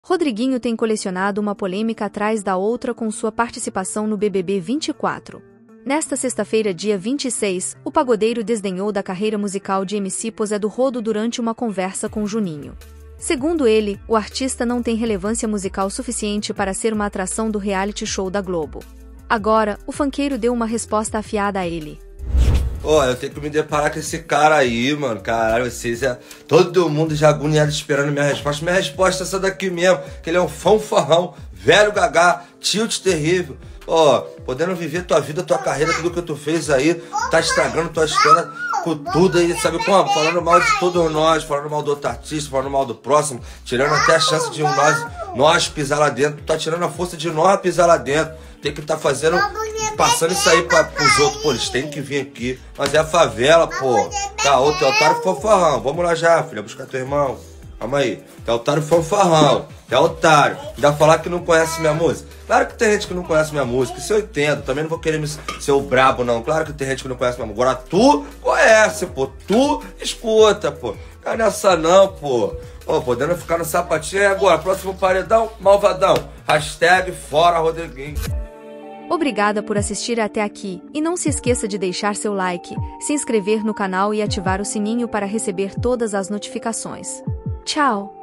Rodriguinho tem colecionado uma polêmica atrás da outra com sua participação no BBB 24. Nesta sexta-feira, dia 26, o pagodeiro desdenhou da carreira musical de MC Pose do Rodo durante uma conversa com Juninho. Segundo ele, o artista não tem relevância musical suficiente para ser uma atração do reality show da Globo. Agora, o funkeiro deu uma resposta afiada a ele. Eu tenho que me deparar com esse cara aí, mano. Caralho, vocês é... Todo mundo já agoniado esperando minha resposta. Minha resposta é essa daqui mesmo. Que ele é um fanfarrão, velho gagá, tilt terrível. Podendo viver tua vida, tua carreira, tudo que tu fez aí. Tá estragando tua história com tudo aí, sabe como? Falando mal de todos nós, falando mal do outro artista, falando mal do próximo. Tirando até a chance de nós pisar lá dentro. Tá tirando a força de nós pisar lá dentro. Tem que tá fazendo, passando isso aí pros outros, eles têm que vir aqui. Mas é a favela, Tá, ô, teu otário fanfarrão. Vamos lá já, filha, buscar teu irmão. Calma aí. Teu otário fanfarrão. Teu otário. Ainda falar que não conhece minha música? Claro que tem gente que não conhece minha música, isso eu entendo. Também não vou querer ser o brabo, não. Claro que tem gente que não conhece minha música. Agora tu conhece, Tu escuta, Fica nessa não, podendo ficar no sapatinho agora. Próximo paredão, malvadão. Hashtag fora Rodriguinho. Obrigada por assistir até aqui, e não se esqueça de deixar seu like, se inscrever no canal e ativar o sininho para receber todas as notificações. Tchau!